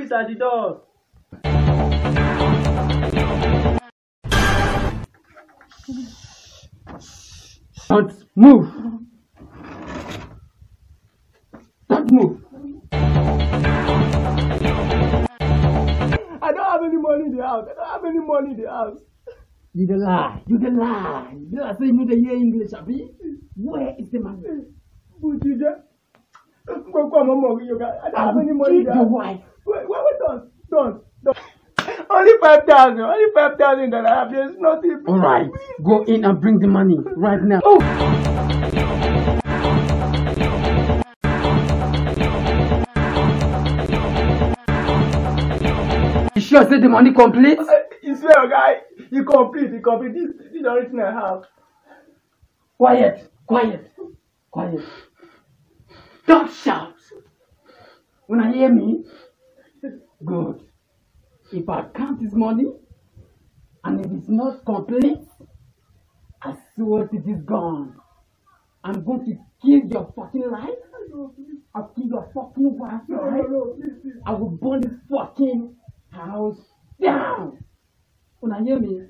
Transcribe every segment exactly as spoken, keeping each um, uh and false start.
police at the door. Don't move. Don't move. I don't have any money in the house. I don't have any money in the house. You the lie. You the lie. You the lie. So you know the hear English, Abi? Where is the money? But you just go come on, you guys. I don't have any money in the your house. wife. Wait, wait, wait, don't, don't, don't. Only five thousand. Only five thousand that I have. There's nothing. All right. Go in and bring the money right now. Oh. You sure say the money complete? Uh, you swear, guy? You complete, you complete. This, this is the original house. Quiet, quiet, quiet. Don't shout. When I hear me, good. If I count this money and it is not complete, I swear it is gone. I'm going to kill your fucking life. I'll kill your fucking wife. Right? I will burn this fucking house down. When I hear me.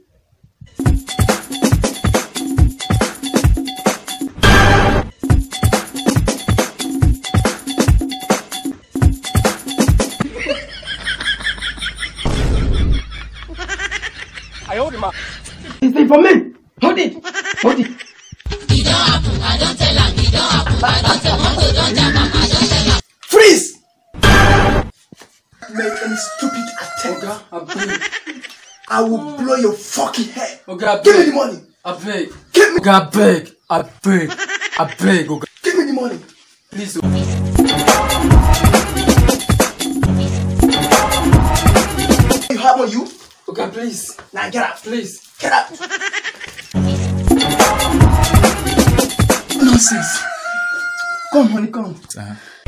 I hold him up. It's it for me. Hold it. Hold it. It don't happen. I don't tell her. It don't happen. I don't tell her. Don't jam her. I don't tell her. Freeze! Make any stupid attempt. Okay, I beg. I will blow your fucking head. Okay, I beg. Give me the money. I beg. Give me. Okay, I beg. I beg. I beg. Okay. Give me the money. Please. You have on you? Okay, please. Now get out. Please. Get out. Nonsense. Come, honey, come. Uh-huh.